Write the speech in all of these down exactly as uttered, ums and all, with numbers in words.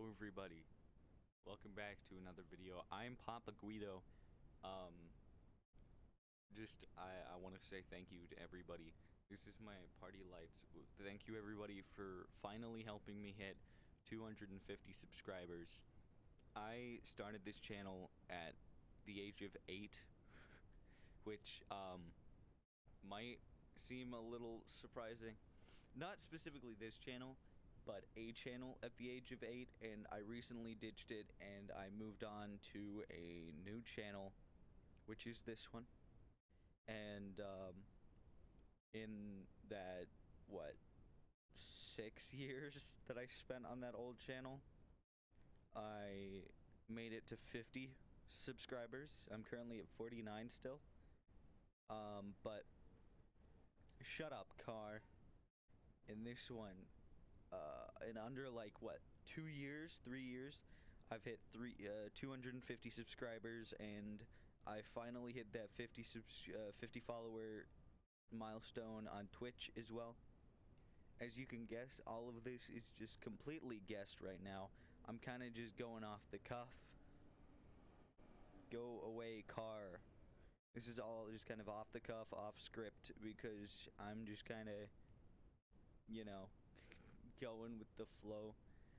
everybody, welcome back to another video. I'm Papa Guido. Um, just I, I want to say thank you to everybody. This is my party lights. Thank you everybody for finally helping me hit two hundred fifty subscribers. I started this channel at the age of eight, which um might seem a little surprising. Not specifically this channel, but a channel at the age of eight, and I recently ditched it and I moved on to a new channel, which is this one. And um, in that, what, six years that I spent on that old channel, I made it to fifty subscribers. I'm currently at forty-nine still. Um, but shut up, car. In this one, uh, in under like what, two years, three years, I've hit three, uh, two hundred fifty subscribers, and I finally hit that fifty subs, uh, fifty follower milestone on Twitch as well. As you can guess, all of this is just completely guessed right now. I'm kind of just going off the cuff. Go away, car. This is all just kind of off the cuff, off script, because I'm just kind of, you know, going with the flow.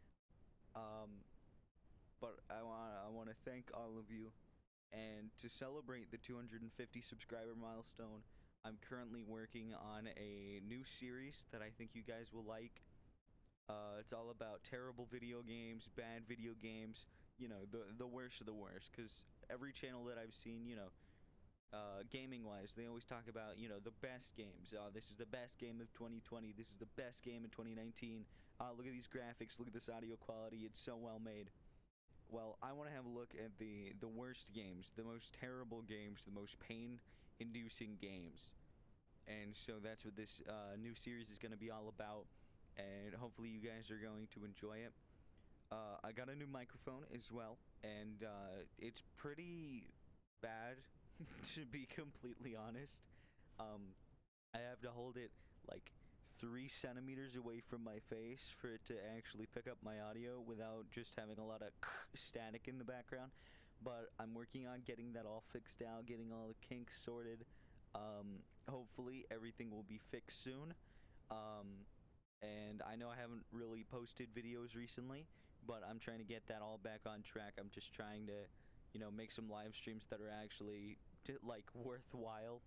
Um, but I want I want to thank all of you, and to celebrate the two hundred fifty subscriber milestone, I'm currently working on a new series that I think you guys will like. Uh, it's all about terrible video games, bad video games, you know, the the worst of the worst. Because every channel that I've seen, you know, uh, gaming wise, they always talk about, you know, the best games. Uh, this is the best game of twenty twenty. This is the best game in twenty nineteen. Uh, look at these graphics. Look at this audio quality. It's so well made. Well, I want to have a look at the the worst games, the most terrible games, the most pain-inducing games. And so that's what this uh, new series is going to be all about. And hopefully you guys are going to enjoy it. Uh, I got a new microphone as well, and uh, it's pretty bad, to be completely honest. Um, I have to hold it like three centimeters away from my face for it to actually pick up my audio without just having a lot of static in the background. But I'm working on getting that all fixed out, getting all the kinks sorted. Um, hopefully everything will be fixed soon. Um, and I know I haven't really posted videos recently, but I'm trying to get that all back on track. I'm just trying to, you know, make some live streams that are actually like worthwhile.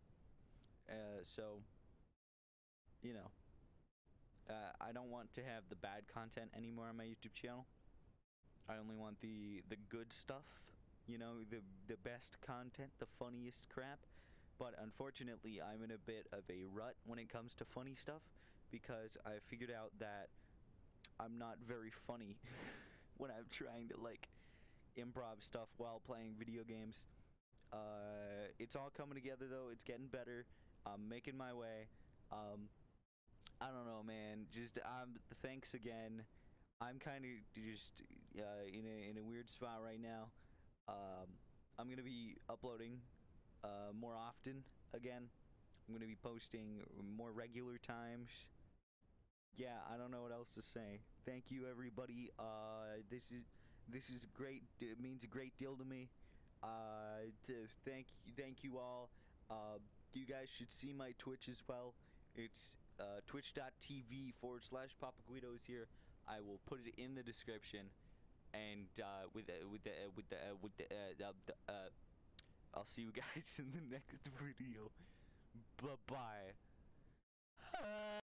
Uh, so, you know, uh, I don't want to have the bad content anymore on my YouTube channel. I only want the the good stuff, you know, the the best content, the funniest crap. But unfortunately, I'm in a bit of a rut when it comes to funny stuff, because I figured out that I'm not very funny when I'm trying to like improv stuff while playing video games. Uh, it's all coming together though. It's getting better. I'm making my way. Um, I don't know, man. Just um, thanks again. I'm kind of just uh, in a in a weird spot right now. Um, I'm gonna be uploading uh, more often again. I'm gonna be posting more regular times. Yeah, I don't know what else to say. Thank you, everybody. Uh, this is this is great. It means a great deal to me. Uh, to thank you, thank you all. Uh, you guys should see my Twitch as well. It's uh, twitch.tv forward slash Papa Guido is here. I will put it in the description, and uh, with uh, with the uh, with the uh, with the, uh, the uh, I'll see you guys in the next video. Bye bye.